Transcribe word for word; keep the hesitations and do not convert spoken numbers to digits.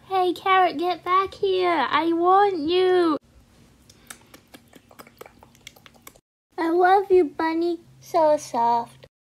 Hey, Carrot, get back here. I want you. I love you, Bunny. So soft.